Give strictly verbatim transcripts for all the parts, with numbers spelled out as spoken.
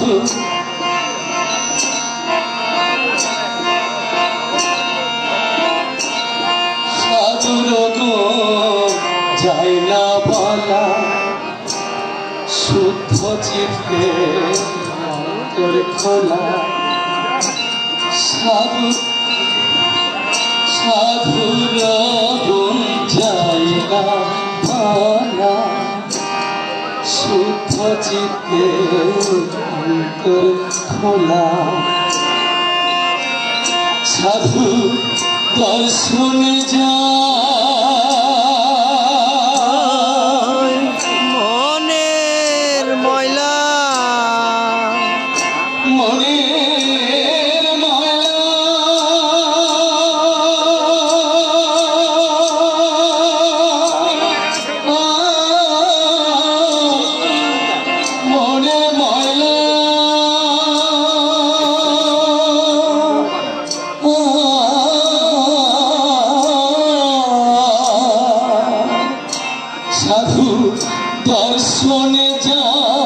যায় না বলা শুদ্ধ চিত্তে তোর খোলা সাধু সাধুর গুণ যায় না বলা শুদ্ধ চিত্তে তোর খোলা সাধু দর্শনে যা সাধু দর্শনে যা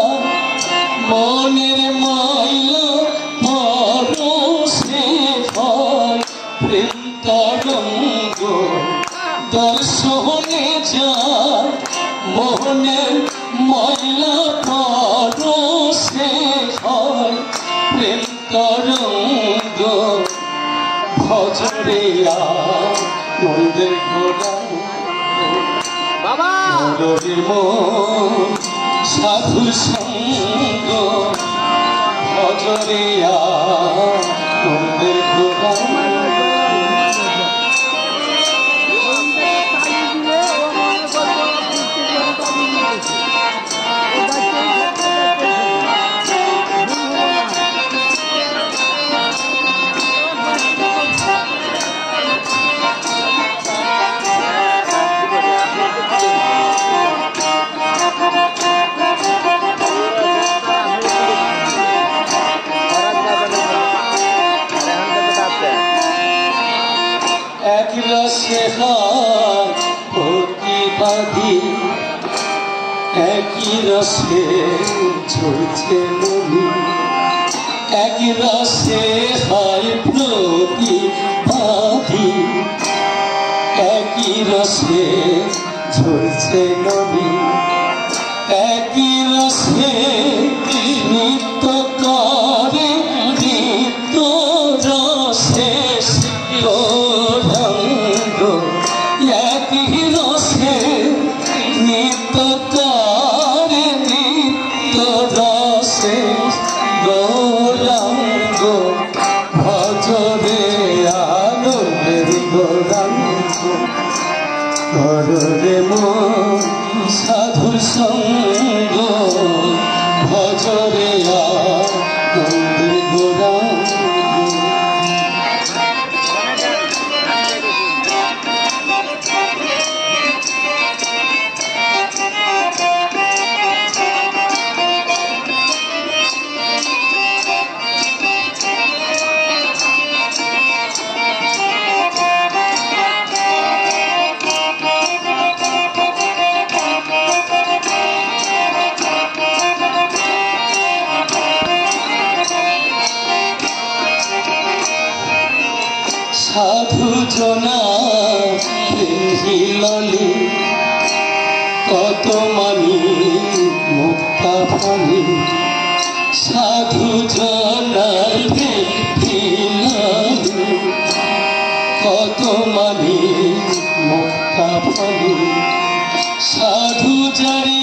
মনের ময়লা পরশে হয় প্রেম তরঙ্গ দর্শনে যা মনের ময়লা পরশে হয় প্রেম তরঙ্গ ভজরে মন্দির ঘোড়া সাধু সঙ্গ ভজরিয়া মন্দির ঘোড়া এক রসে হয় প্রতিবাদী একই রসে ঝরছে নদী এক রসে হয় প্রতিবাদী একই রসে ঝরছে নদী একই রসে নিত্য করে নিত্য রসে একই রসে নিত্য করে নিত্য রসে গৌরাঙ্গ ভজরে আনন্দের গৌরাঙ্গ কররে মন সাধু সঙ্গ ভজরে আনন্দের গৌরাঙ্গ সাধু জনা হিললি কত মানি মুক্তা ফানি সাধু জনার হিললি কত মানি মুক্তা ফানি সাধু যারে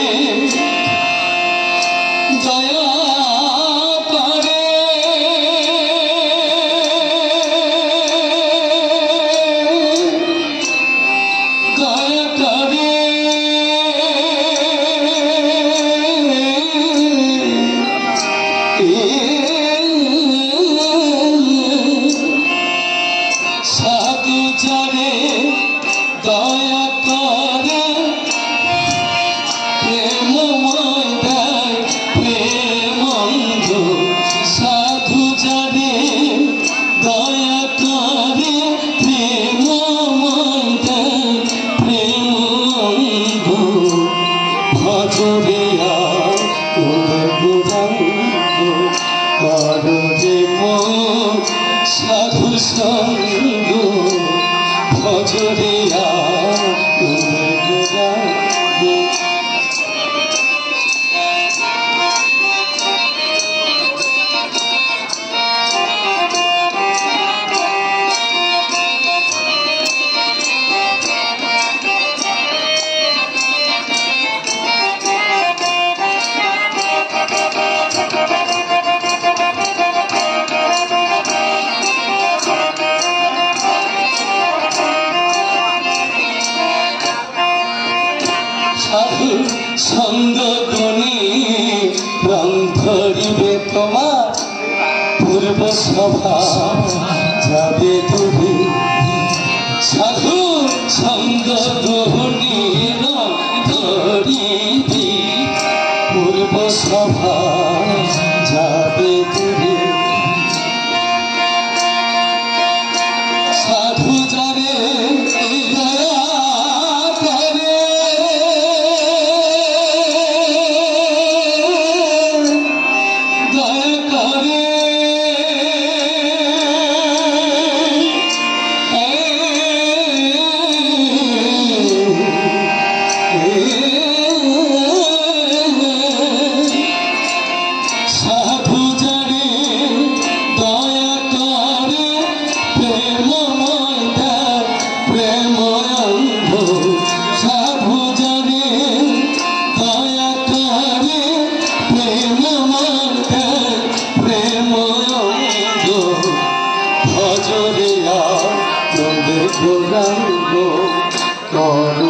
দয়া সাধু যারে দয়া করে প্রেমময় দেয় প্রেমন্ধ সাধু যারে দয়া করে প্রেমময় দেয় প্রেমন্ধ ভজরিয়া গৌরাঙ্গ সাধু সঙ্গ গুণী রং ধরিবে তোমার পূর্ব সভা যাবে দূরে সাধু সঙ্গ গুণী রং ধরিবে পূর্ব সভা যাবে দূরে সাধু যাবে ভজরে আনন্দ গৌরাঙ্গ কর